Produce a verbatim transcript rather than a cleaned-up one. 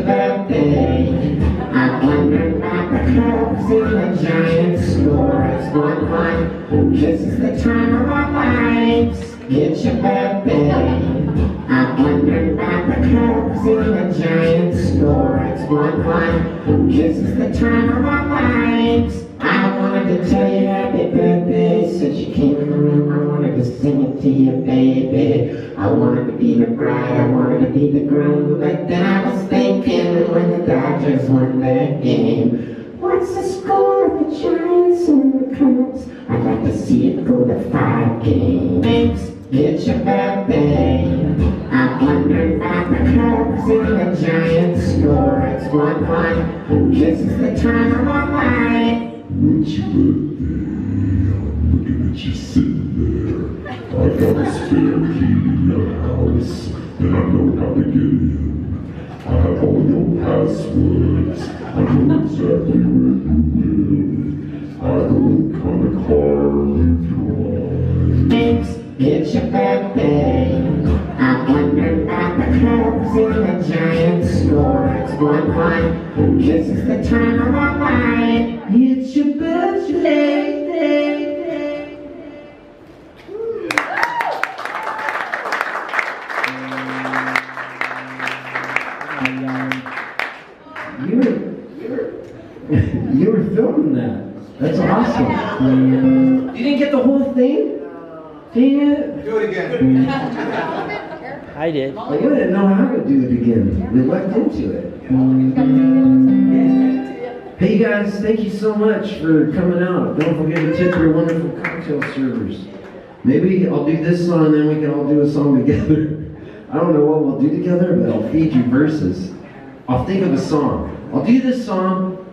birthday. I'm wondering about the Cubs and the Giants score. It's one one. This is the time of our lives. It's your birthday. I'm wondering about the Cubs and the Giants score. It's one one. This is the time of our lives. I wanted to tell you happy birthday since you came in the room. I wanted to sing it to you, baby. I wanted to be the bride, I wanted to be the groom. But then I was thinking when the Dodgers won their game, what's the score of the Giants and the Cubs? I'd like to see it go to five games. It's your birthday. I'm wondering about the Cubs and the Giants score. It's one one. This is the time of our life. It's your birthday. I'm looking at you sitting there. I got a spare key to your house, and I know how to get in. I have all your passwords. I know exactly where you live. I know what kind of car you drive. It's your birthday. I'm wondering about the Cubs and the Giants score. It's one one. This is the time of our life. It's your birthday. You were, you were, you were filming that. That's awesome. You didn't get the whole thing? Dang it. Do it again. I did. I didn't know how to do it again. We looked into it. Hey guys, thank you so much for coming out. Don't forget to tip your wonderful cocktail servers. Maybe I'll do this song and then we can all do a song together. I don't know what we'll do together, but I'll feed you verses. I'll think of a song. I'll do this song,